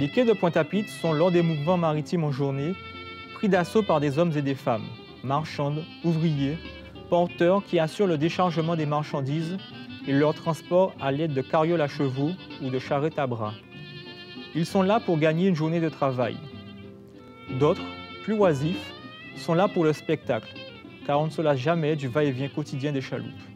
Les quais de Pointe-à-Pitre sont l'un des mouvements maritimes en journée, pris d'assaut par des hommes et des femmes, marchandes, ouvriers, porteurs qui assurent le déchargement des marchandises et leur transport à l'aide de carrioles à chevaux ou de charrettes à bras. Ils sont là pour gagner une journée de travail. D'autres, plus oisifs, sont là pour le spectacle, car on ne se lasse jamais du va-et-vient quotidien des chaloupes.